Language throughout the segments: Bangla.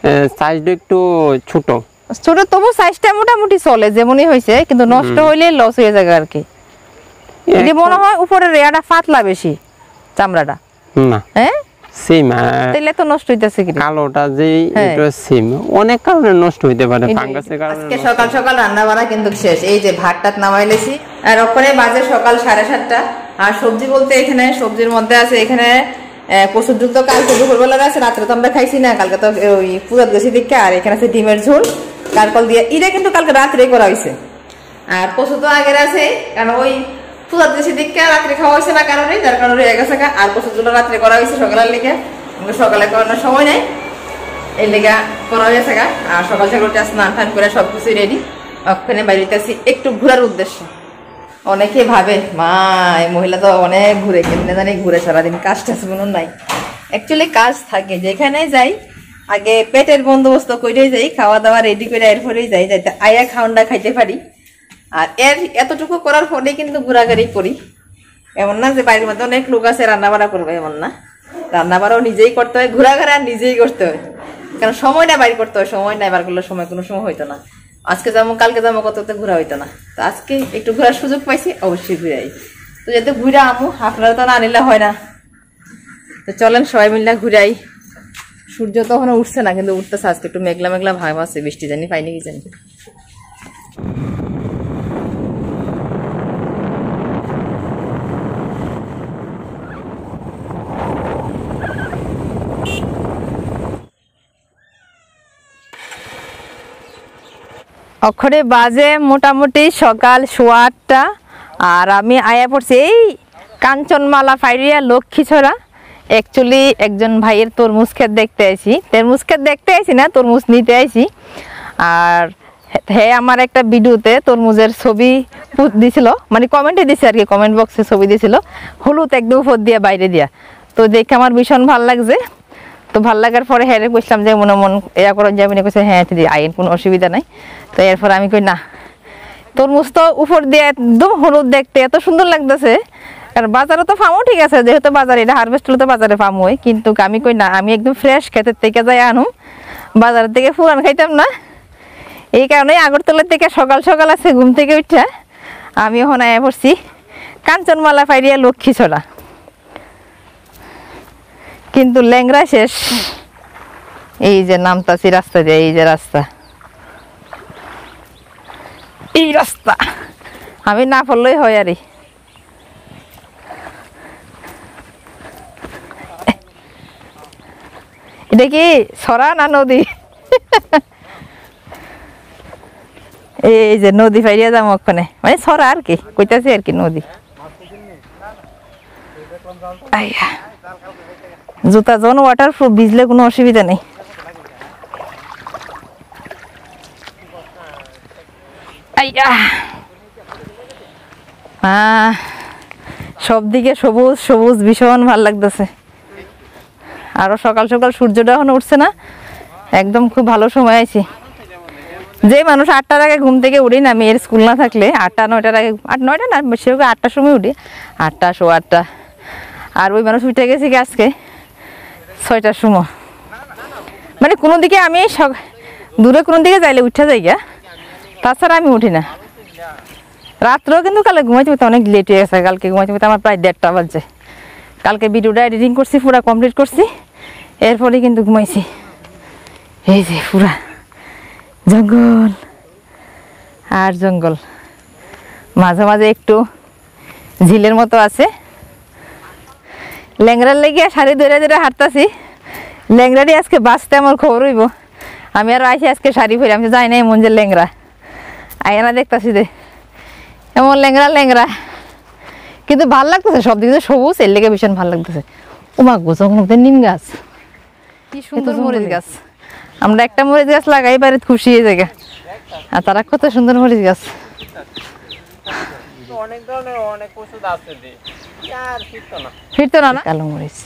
সাইজটা একটু ছোট ছোট, তবু সাইজটা মোটামুটি চলে যেমনই হয়েছে, কিন্তু নষ্ট হইলে লস হয়ে যায় আর কি। এটি মনে হয় উপরের রেয়াটা পাতলা বেশি চামড়াটা, না হ্যাঁ সেম তাইলে তো নষ্ট হইতেছে কি কালোটা যে এটা সেম অনেক কারণে নষ্ট হইতে পারে ফাঙ্গাসের কারণে। আজকে সকাল সকাল রান্না বান্না কিন্তু শেষ, এই যে ভাতটা নামাইলেছি আর ওখানে বাজে সকাল 7:30টা। আর সবজি বলতে এখানে সবজির মধ্যে আছে এখানে কচুর ঝোল, তো কালকে দুপুরবেলা আছে, রাত্রে তো আমরা খাইছি না, কালকে তো ওই পূজাত গেছি দিকে। আর এখানে আছে ডিমের ঝোল কারকল দিয়ে, এটা কিন্তু কালকে রাত্রেই করা হয়েছে। আর কচু তো আগের আছে, কারণ ওই পূজাত গেছি দিকে রাত্রে খাওয়া হয়েছে না কারণে, যার কারণে রয়ে গেছে। আর কচুর ঝোল রাত্রে করা হয়েছে সকালের লিগে, সকালে করানোর সময় নেই এই লেগা করা হয়েছে। আর সকাল সকাল উঠে স্নান টান করে সবকিছু রেডি, ওখানে বাইরে আসি একটু ঘোরার উদ্দেশ্য। অনেকে ভাবে মা এই মহিলা তো অনেক ঘুরে, কেমনে জানি ঘুরে সারাদিন, কাজ টাজ কোনো নাই। অ্যাকচুয়ালি কাজ থাকে, যেখানে যাই আগে পেটের বন্দোবস্ত করেই যাই, খাওয়া দাওয়া রেডি করে এরপরেই যাই, যাইতে আয়া খাওয়ানটা খাইতে পারি। আর এতটুকু করার ফলে কিন্তু ঘোরাঘুরি করি। এমন না যে বাড়ির মধ্যে অনেক লোক আছে রান্না বাড়া করবে, এমন না, রান্না বাড়াও নিজেই করতে হয়, ঘোরাঘুরা নিজেই করতে হয়, কারণ সময়টা বাইর করতে হয়। সময় নাই বার করলে সময় কোনো সময় হইতো না। আজকে যাবো কালকে যাবো কততে ঘোরা হইতো না, তো আজকে একটু ঘোরার সুযোগ পাইছি, অবশ্যই ঘুরাই। তো যাতে ঘুরে আমু, আপনারা তো না নিলে হয় না। তো চলেন সবাই মিলে ঘুরাই। সূর্য তো এখনো উঠছে না, কিন্তু উঠতেছে আজকে, একটু মেঘলা মেঘলা ভাব আছে, বৃষ্টি জানি পাইনি কি জানি। অক্ষরে বাজে মোটামুটি সকাল 8:15, আর আমি আয়া পড়ছি এই কাঞ্চনমালা ফাইরিয়া লক্ষ্মীছড়া। অ্যাকচুয়ালি একজন ভাইয়ের তরমুজ ক্ষেত দেখতে আইছি, তরমুজ ক্ষেত দেখতে আইছি না, তরমুজ নিতে আইছি। আর হ্যাঁ আমার একটা ভিডিওতে তরমুজের ছবি দিছিল, মানে কমেন্টে দিছে আর কি, কমেন্ট বক্সে ছবি দিছিল হলুদ একদম উপর দিয়া বাইরে দিয়া। তো দেখে আমার ভীষণ ভাল লাগছে। তো ভাল লাগার পরে হ্যাঁ বুঝলাম যে মনে মন এরা করা যাবে না, কইছে হ্যাঁ দিদি আইন কোনো অসুবিধা নাই। তো এরপর আমি কই না, তরমুজ তো উপর দিয়ে একদম হলুদ, দেখতে এত সুন্দর লাগতেছে। কারণ বাজারে তো ফার্মও ঠিক আছে, যেহেতু বাজারে এটা হারভেস্ট হলে তো বাজারে ফার্ম হয়, কিন্তু আমি কই না, আমি একদম ফ্রেশ ক্ষেতের থেকে যাই আনুম, বাজারের থেকে পুরান খাইতাম না। এই কারণে আগরতলার থেকে সকাল সকাল আছে ঘুম থেকে উঠে আমি এখন আয়া পড়ছি কাঞ্চনমালা ফাইরিয়া লক্ষ্মীছড়া, কিন্তু ল্যাংরা শেষ। এই যে নামতাছি রাস্তা দিয়ে, এই যে রাস্তা, এই রাস্তা আমি না পড়লেই হয়। আরে এটা কি সরা না নদী? এই যে নদী ফাইরিয়া যাবো ওখানে, মানে সরা আর কি কইতাছি আর কি, নদী। জুতা জন ওয়াটার প্রুফ, ভিজলে কোনো অসুবিধা নেই। সব দিকে সবুজ সবুজ, ভীষণ ভাল লাগতেছে। আরো সকাল সকাল সূর্যটা এখন উঠছে না, একদম খুব ভালো সময় আছি। যে মানুষ 8টার আগে ঘুম থেকে উঠি না, মেয়ের স্কুল না থাকলে 8টা 9টার আগে, 8-9টা না বেশি 8টার সময় উঠি, 8টা 8:15। আর ওই মানুষ উঠে গেছি আজকে 6টার সময়। মানে কোনো দিকে আমি দূরে কোনো দিকে যাইলে উঠে যাই গা, তাছাড়া আমি উঠি না। রাত্রেও কিন্তু কালকে ঘুমাইতে অনেক লেট হয়ে গেছে, কালকে ঘুমাইতে আমার প্রায় 1:30টা বাজছে। কালকে ভিডিওটা এডিটিং করছি, পুরা কমপ্লিট করছি, এরপরে কিন্তু ঘুমাইছি। এই যে পুরা জঙ্গল আর জঙ্গল, মাঝে মাঝে একটু ঝিলের মতো আছে। ল্যাংড়ার লেগে শাড়ি ধরে ধরে হাঁটতাছি, ল্যাংড়ারই আজকে বাঁচতে আমার খবর হইব। আমি আরো আইসি আজকে শাড়ি পরে, আমি তো যাই না এমন যে ল্যাংড়া আয়না দেখতাছি যে এমন ল্যাংড়া ল্যাংড়া, কিন্তু ভাল লাগতেছে সব দিকে সবুজ, এর লেগে ভীষণ ভাল লাগতেছে। ওমা গো জঙ্গলের নিম গাছ, কি সুন্দর মরিচ গাছ। আমরা একটা মরিচ গাছ লাগাই বাড়িতে খুশি হয়ে যায়, আর তারা কত সুন্দর মরিচ গাছ। অনেক ধরনের অনেক ওষুধ আছে, আর ফিরতো না কালো মরিচ।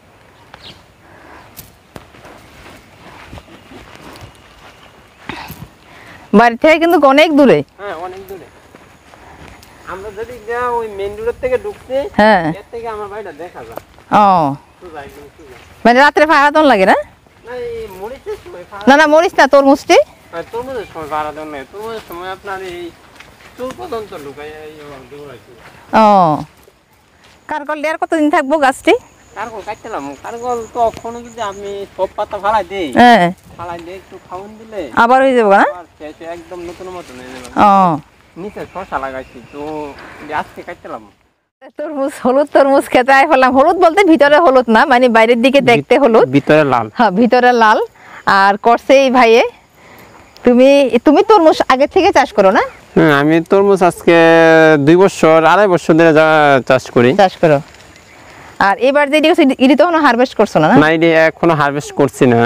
বাড়ি থেকে কিন্তু অনেক দূরে, হ্যাঁ অনেক দূরে। আমরা যদি ওই মেইন রোড থেকে ঢুকছি, হ্যাঁ এর থেকে আমার বাড়িটা দেখা যায়। ও মানে রাত্রে ফায়াতন লাগে না? না এই মরিচের সময় না না মরিচ না, তরমুজটি। তরমুজের সময় ভাড়া দেন না, তরমুজের সময় আপনার এই চুল পর্যন্ত ঢুকাই দৌড়াইছে। ও কারকল দেওয়ার কতদিন থাকবো গাছটি? কারকল কাটছিলাম, কারকল তখন যদি আমি সব পাতা ফালাই দিই, হ্যাঁ ফালাই দিয়ে একটু খাওয়ান দিলে আবার হয়ে যাবো না? আবার শেষে একদম নতুন মতন হয়ে যাবে। ও নিচে শসা লাগাইছি তো আজকে কাটছিলাম। তরমুজ, হলুদ তরমুজ খেতে আই ফেললাম। হলুদ বলতে ভিতরে হলুদ না, মানে বাইরের দিকে দেখতে হলুদ, ভিতরে লাল। হ্যাঁ ভিতরে লাল। আর করছে এই ভাইয়ে। তুমি তরমুজ আগে থেকে চাষ করো না? আমি তরমুজ আজকে 2 বছর 2.5 বছর ধরে চাষ করো। আর এবার যে ইডি তো হারভেস্ট করছো না? না ইডি এখনো হারভেস্ট করছি না।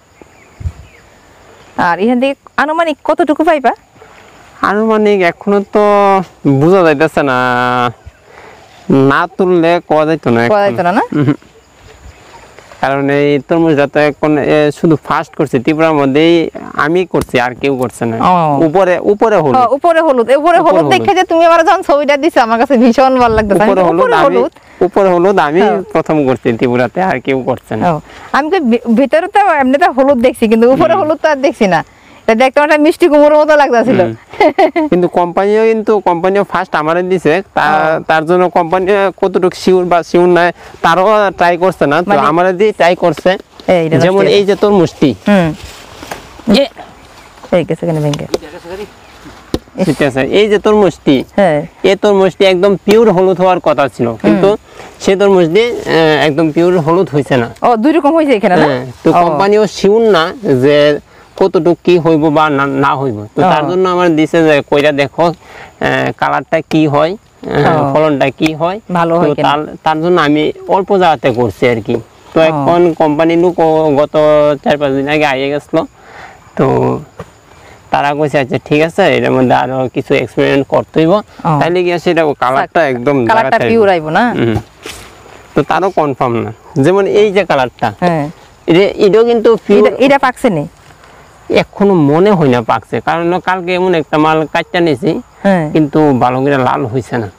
আর এখান থেকে আনুমানিক কতটুকু পাইবা? আনুমানিক এখনো তো বোঝা যাইতেছে না, না তুললে কোয়া যাইতো না না? কারণ এই তরমুজটা তো এখন শুধু ফার্স্ট করছে ত্রিপুরার মধ্যেই আমি করছি, আর কেউ করছে না। উপরে হলুদ দেখে যে তুমি আবার যখন ছবিটা দিছো আমার কাছে ভীষণ ভালো লাগতেছে। উপরে হলুদ আমি প্রথম করছি ত্রিপুরাতে, আর কেউ করছে না। আমি তো ভিতরে তো এমনিতে হলুদ দেখছি, কিন্তু উপরে হলুদ তো আর দেখছি না। এটা দেখতে একটা মিষ্টি কুমড়োর মতো লাগতেছিল। কিন্তু কোম্পানিও ফার্স্ট আমারে দিছে, তার জন্য কোম্পানি কতটুকু শিওর নাই তারও ট্রাই করছে না, তো আমারে দিয়ে ট্রাই করছে। যেমন এই যে তরমুজটি, এই যে তরমুজটি, এই তরমুজটি একদম পিওর হলুদ হওয়ার কথা ছিল, কিন্তু সেই তরমুজটি একদম পিওর হলুদ হয়েছে না। ও দুই রকম হয়েছে এখানে। তো কোম্পানিও শিওর না যে কতটুকু কি হইব বা না হইব, তো তার জন্য আমার দিছে যে কইরা দেখো কালারটা কি হয়, ফলনটা কি হয় ভালো হয়। তার জন্য আমি অল্প জায়গাতে করছি আর কি। তো এখন কোম্পানি লোক গত 4-5 দিন আগে আইয়ে গেছিল, তো তারা কইছে আচ্ছা ঠিক আছে এর মধ্যে আরো কিছু এক্সপেরিমেন্ট করতে হইব, তাইলে গিয়ে সেটা কালারটা একদম কালারটা পিওর আইবো না। তো তারও কনফার্ম না। যেমন এই যে কালারটা, এটাও কিন্তু এটা পাকছে নি এখনো মনে হয় না পাকছে, কারণ কালকে এমন একটা মাল কাটটা নিয়েছি কিন্তু ভালো করে লাল হয়েছে না।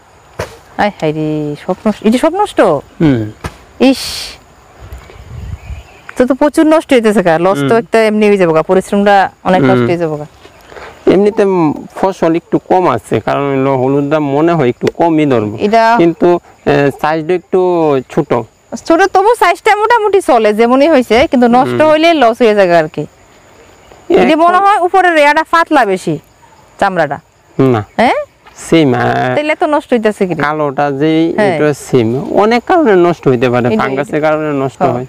সব নষ্ট। ইস, তো প্রচুর নষ্ট হইতেছে। লস তো একটা এমনি হয়ে যাবো, পরিশ্রমটা অনেক নষ্ট হয়ে যাবো। এমনিতে ফসল একটু কম আছে, কারণ হলুদ দাম মনে হয় একটু কমই ধরবো, কিন্তু সাইজটা একটু ছোট, তবু সাইজটা মোটামুটি চলে যেমনই হয়েছে, কিন্তু নষ্ট হইলে লস হয়ে যাবে আর কি। মনে হয় উপরের রেয়াটা পাতলা বেশি, চামড়াটা না সেম, তাইলে তো নষ্ট হইতেছে কি? কালোটা যে এটা সেম, অনেক কারণে নষ্ট হইতে পারে, ফাঙ্গাসের কারণে নষ্ট হয়।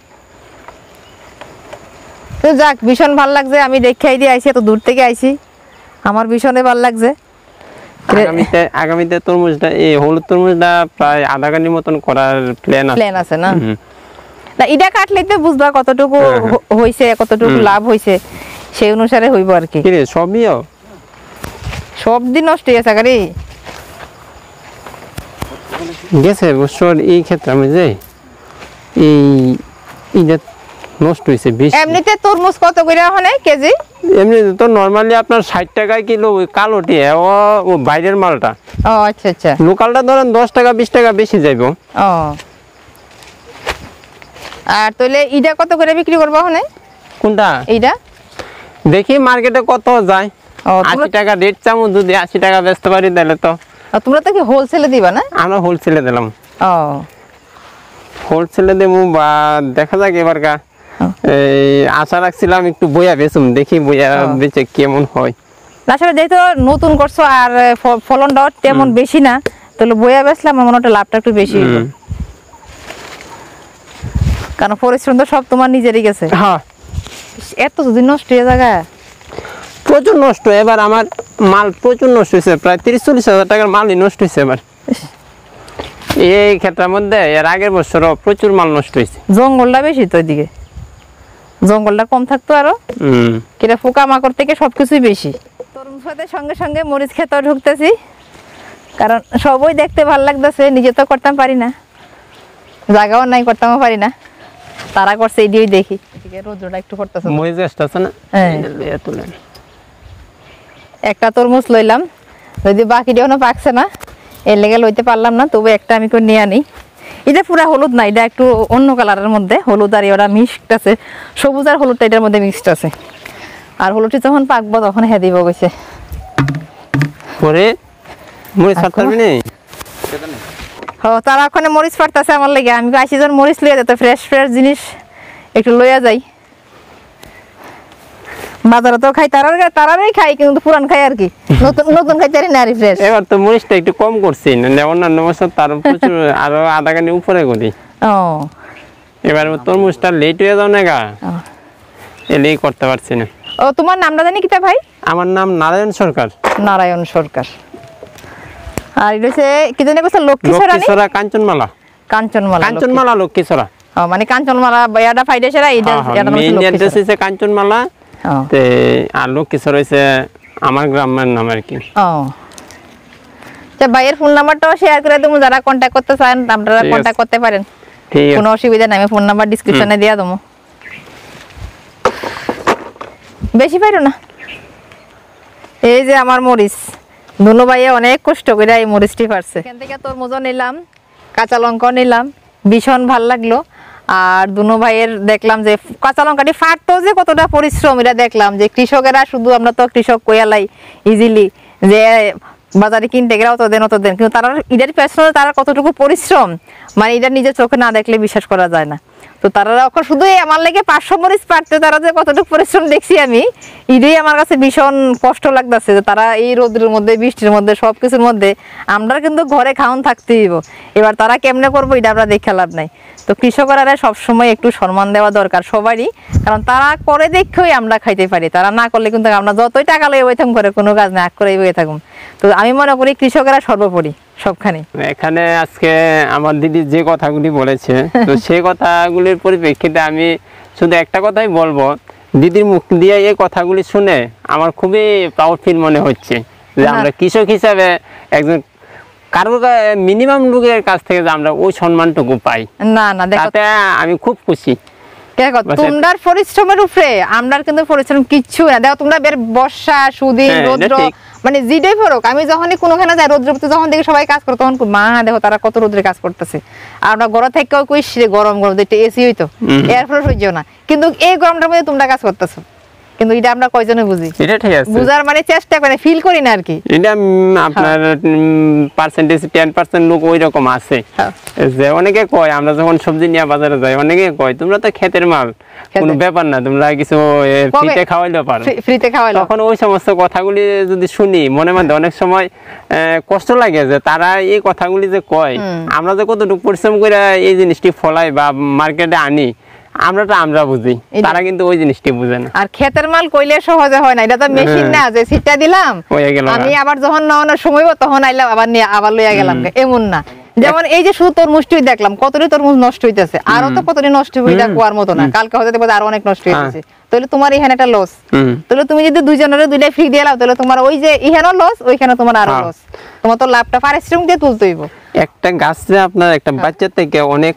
তো যাক, ভীষণ ভালো লাগছে। আমি দেখাই দিয়ে আইছি, এত দূর থেকে আইছি, আমার ভীষণই ভালো লাগছে। আগামীতে তরমুজটা, এই হলুদ তরমুজটা প্রায় আধা গানির মতন করার প্ল্যান আছে না? না এটা কাটলে তো বুঝবা কতটুকু হইছে, কতটুকু লাভ হইছে, সেই অনুসারে হইব আর কি। সব দিন নষ্ট হয়ে গেছে গেছে বছর এই ক্ষেত্রে আমি যে এই নষ্ট হয়েছে বেশি। এমনিতে তরমুজ কত করে ওখানে কেজি? এমনিতে তো নরমালি আপনার 60 টাকা কিলো, ওই কালোটি ও বাইরের মালটা। ও আচ্ছা আচ্ছা, লোকালটা ধরেন 10 টাকা 20 টাকা বেশি যাইব। ও আর তাহলে ইটা কত করে বিক্রি করবো ওখানে? কোনটা? এইটা দেখি মার্কেটে কত যায়। 80 টাকা রেট চামু, যদি 80 টাকা বেচতে পারি তাহলে তো। তোমরা তো কি হোলসেলে দিবা না? আমরা হোলসেলে দিলাম। ও হোলসেলে দেবো, বা দেখা যাক এবার এই আশা রাখছিলাম একটু বইয়া বেচুম, দেখি বইয়া বেচে কেমন হয়। আসলে যেহেতু নতুন করছো আর ফলনটাও তেমন বেশি না, তাহলে বইয়া বেচলাম আমার মনে হয় লাভটা একটু বেশি, কারণ পরিশ্রম তো সব তোমার নিজেরই গেছে। হ্যাঁ, এত যদি নষ্ট হয়ে জায়গা প্রচুর নষ্ট। এবার আমার মাল প্রচুর নষ্ট হয়েছে, প্রায় 30-40 হাজার টাকার মালই নষ্ট হয়েছে এবার এই ক্ষেত্রের মধ্যে। এর আগের বছরও প্রচুর মাল নষ্ট হয়েছে। জঙ্গলটা বেশি তো এদিকে, জঙ্গলটা কম থাকতো আরো, কিরা পোকা মাকড় থেকে সবকিছুই বেশি। তরমুজের সঙ্গে সঙ্গে মরিচ খেতেও ঢুকতেছি, কারণ সবই দেখতে ভালো লাগতেছে। নিজে তো করতাম পারি না, জায়গাও নাই, করতামও পারি না, তারা করছে এদিকে দেখি। রোদ্রটা একটু করতেছে, মরিচ আসতেছে না। একটা তরমুজ লইলাম, যদি বাকিটা এখনো পাকছে না, এর লেগে লইতে পারলাম না, তবু একটা আমি করে নিয়ে আনি। এটা পুরা হলুদ না, এটা একটু অন্য কালারের মধ্যে, হলুদ আর ওটা মিক্সড আছে, সবুজ আর হলুদটা এটার মধ্যে মিক্সড আছে। আর হলুদটি যখন পাকবো তখন হ্যাঁ দিব গেছে পরে মরিচ পারতাবি নি তারা ওখানে মরিচ পারতাছে আমার লাগে। আমি আসি যখন মরিচ লইয়া যেত, ফ্রেশ ফ্রেশ জিনিস একটু লইয়া যাই। বাজারে তো খাই, তারারই খাই, কিন্তু পুরান খাই আর কি, নতুন নতুন খাইতে পারি না আর ফ্রেশ। এবার তো মরিচটা একটু কম করছি, অন্যান্য বছর তার প্রচুর আরো আধা কানি উপরে করি। এবার তরমুজটা লেট হয়ে যাও না গা, এলেই করতে পারছি না। ও তোমার নামটা জানি কিতা ভাই? আমার নাম নারায়ণ সরকার। নারায়ণ সরকার। আর এটা হচ্ছে কি জানি কইছে, লক্ষ্মীছড়া কাঞ্চনমালা। কাঞ্চনমালা লক্ষ্মীছড়া, মানে কাঞ্চনমালা বায়াটা ফাইডেছড়া, এটা এটা নাম হচ্ছে কাঞ্চনমালা। তে আর লক্ষ্মীছড়া হইছে আমার গ্রামের নাম আর কি। আচ্ছা, ভাইয়ের ফোন নাম্বারটাও শেয়ার করে দেবো, যারা কন্টাক্ট করতে চান আপনারা কন্টাক্ট করতে পারেন, কোনো অসুবিধা নাই। আমি ফোন নাম্বার ডেসক্রিপশনে দিয়া দেবো। বেশি পাইরো না। এই যে আমার মরিচ, দুনো ভাইয়ে অনেক কষ্ট করে এই মরিচটি পারছে। এখান থেকে তরমুজ নিলাম, কাঁচা লঙ্কা নিলাম, ভীষণ ভাল লাগলো। আর দুনো ভাইয়ের দেখলাম যে কাঁচা লঙ্কাটি ফাটতো যে কতটা পরিশ্রম, এটা দেখলাম যে কৃষকেরা শুধু, আমরা তো কৃষক কইয়ালাই ইজিলি যে বাজারে কিনতে গেলেও তো দেন, কিন্তু তারা এটার পেছনে তারা কতটুকু পরিশ্রম, মানে এটা নিজের চোখে না দেখলে বিশ্বাস করা যায় না। তো তারা শুধু আমার লেগে 500 মরিচ পারতে তারা যে কতটুকু পরিশ্রম দেখছি আমি, এটাই আমার কাছে ভীষণ কষ্ট লাগতেছে যে তারা এই রোদের মধ্যে, বৃষ্টির মধ্যে, সবকিছুর মধ্যে, আমরা কিন্তু ঘরে খাওয়ান থাকতেই হইব। এবার তারা কেমনে করবো এটা আমরা দেখে লাভ নাই। তো কৃষকরা সবসময় একটু সম্মান দেওয়া দরকার সবারই, কারণ তারা করে দেখেই আমরা খাইতে পারি, তারা না করলে কিন্তু আমরা যতই টাকা লইয়ে বই থাকুন করে কোনো কাজ না করে বই থাকুন। তো আমি মনে করি কৃষকেরা সর্বোপরি সবখানে। এখানে আজকে আমার দিদি যে কথাগুলি বলেছে, তো সেই কথাগুলির পরিপ্রেক্ষিতে আমি শুধু একটা কথাই বলবো, দিদির মুখ দিয়ে এই কথাগুলি শুনে আমার খুবই প্রাউড ফিল মনে হচ্ছে যে আমরা কৃষক হিসাবে একজন কারোর মিনিমাম লোকের কাছ থেকে যে আমরা ওই সম্মানটুকু পাই, না না তাতে আমি খুব খুশি। তোমরার পরিশ্রমের উপরে আমরার কিন্তু পরিশ্রম কিচ্ছু না। দেখো তোমরা বের বর্ষা, সুদিন, রৌদ্র, মানে যেটাই ফরক, আমি যখনই কোনোখানে যাই রৌদ্রতে যখন দেখি সবাই কাজ করে, তখন মা দেখো তারা কত রৌদ্রে কাজ করতেছে। আর আমরা ঘর থেকেও কই গরম গরম একটু এসি হইতো, এয়ার ফ্লো সহ্য না, কিন্তু এই গরমটার মধ্যে তোমরা কাজ করতেছো, কিন্তু এটা আমরা কয়জনে বুঝি? এটা ঠিক আছে, বুঝার মানে চেষ্টা করে ফিল করি না আর কি। এটা আপনার পার্সেন্টেজ 10% লোক ওই রকম আছে যে অনেকে কয়, আমরা যখন সবজি নিয়ে বাজারে যাই অনেকে কয় তোমরা তো ক্ষেতের মাল, কোনো ব্যাপার না, তোমরা কিছু ফ্রিতে খাওয়াইলে পারো, ফ্রিতে খাওয়াইলে। তখন ওই সমস্ত কথাগুলি যদি শুনি মনে মধ্যে অনেক সময় কষ্ট লাগে যে তারা এই কথাগুলি যে কয়, আমরা যে কতটুকু পরিশ্রম করে এই জিনিসটি ফলাই বা মার্কেটে আনি, আমরা বুঝি, তারা কিন্তু ওই জিনিসটি বুঝে না। আর ক্ষেতের মাল কইলে সহজে হয় না, এটা তো মেশিন না যে সিটটা দিলাম আমি আবার যখন নাওয়ানোর সময় তখন আইলাম আবার নিয়ে আবার লইয়া গেলাম, এমন না। যেমন এই যে শুধু তরমুজটি দেখলাম, কতটি তরমুজ নষ্ট হইতেছে, আরো তো কতটি নষ্ট হইতে কুয়ার মতো না, কালকে হতে পারে আরো অনেক নষ্ট হইতেছে। তাহলে তোমার এখানে একটা লস, তাহলে তুমি যদি দুইজনের দুইটাই ফ্রি দিয়ে লাও, তাহলে তোমার ওই যে এখানেও লস, ওইখানে তোমার আরো লস, তোমার তো লাভটা পারিশ্রমিক দিয়ে তুলতে হইব। একটা গাছে আপনার একটা বাচ্চা থেকে অনেক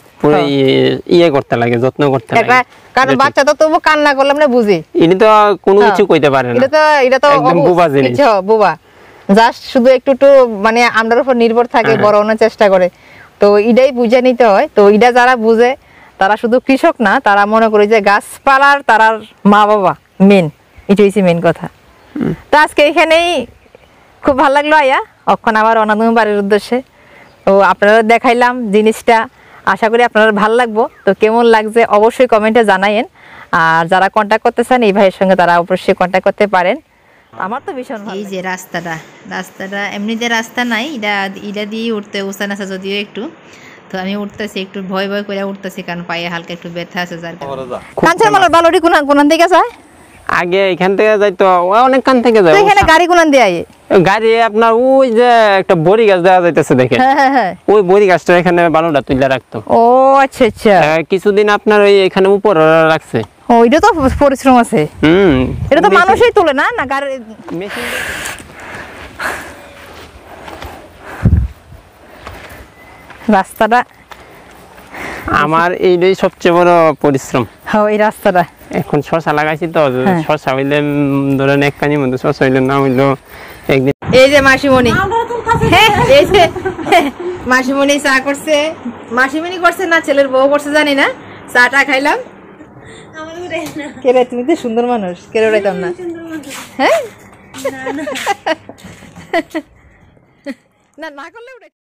ইয়ে করতে লাগে, যত্ন করতে লাগে, কারণ বাচ্চা তো তবু কান্না করলে আমরা বুঝি, এটা তো কোনো কিছু কইতে পারে না, এটা তো একদম বোবা জিনিস, বোবা, জাস্ট শুধু একটু মানে আমরার উপর নির্ভর থাকে, বড় হওয়ার চেষ্টা করে, তো এটাই বুঝে নিতে হয়। তো এটা যারা বুঝে তারা শুধু কৃষক না, তারা মনে করে যে গাছপালার তারার মা বাবা মেন, এটা হচ্ছে মেন কথা। তো আজকে এখানেই খুব ভালো লাগলো আয়া, অক্ষণ আবার অনাদম বাড়ির উদ্দেশ্যে। তো আপনারা দেখাইলাম জিনিসটা, আশা করি আপনারা ভালো লাগবো। তো কেমন লাগছে অবশ্যই কমেন্টে জানাইন। আর যারা কন্ট্যাক্ট করতে চান এই ভাইয়ের সঙ্গে, তারা অবশ্যই কন্ট্যাক্ট করতে পারেন। আমার তো ভীষণ ভালো। এই যে রাস্তাটা এমনিতে রাস্তা নাই, এটা দিয়ে উঠতে উসান আছে যদিও একটু, তো আমি উঠতেছি একটু ভয় ভয় করে উঠতেছি, কারণ পায়ে হালকা একটু ব্যথা আছে। যার কাঞ্চনমালার বালুরি কোন থেকে যায়? আগে এখান থেকে যাইতো অনেক কান থেকে যায়, এখানে গাড়ি কোন দিয়ে আয়? গাড়ি আপনার ওই যে একটা বড়ি গাছ দেখা যাইতেছে দেখেন, ওই বড়ি গাছটা এখানে বালুটা তুলে রাখতো। ও আচ্ছা আচ্ছা, কিছুদিন আপনার ওই এখানে উপর রাখছে। ও এটা তো পরিশ্রম আছে, এটা তো মানুষই তোলে না, না গাড়ি মেশিন। রাস্তাটা আমার এইটাই সবচেয়ে বড় পরিশ্রম। হ্যাঁ, এই রাস্তাটা এখন শশা লাগাইছি তো, শশা হইলে ধরেন এক কানির মধ্যে শশা হইলে না হইলো একদিন। এই যে মাসিমণি, এই যে মাসিমণি চা করছে, মাসিমণি করছে না ছেলের বউ করছে জানি না, চাটা খাইলাম। কেরে তুমি তো সুন্দর মানুষ, কেরে উড়াইতাম না। হ্যাঁ না না করলে